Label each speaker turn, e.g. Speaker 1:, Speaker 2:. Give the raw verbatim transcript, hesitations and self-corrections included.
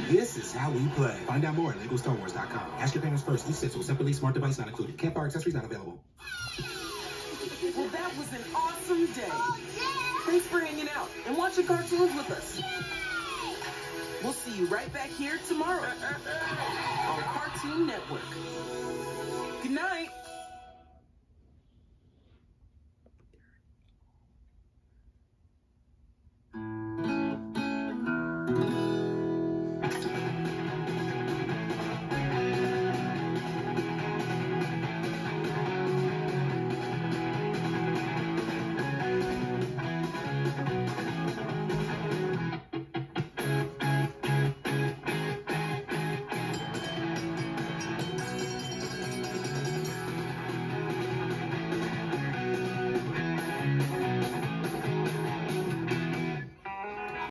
Speaker 1: This is how we play. Find out more at Lego Star Wars dot com. Ask your parents first. Each set will separately. Smart device not included. Campfire accessories not available.
Speaker 2: Well, that was an awesome day. Thanks for hanging out and watching cartoons with us. We'll see you right back here tomorrow on Cartoon Network. Good night.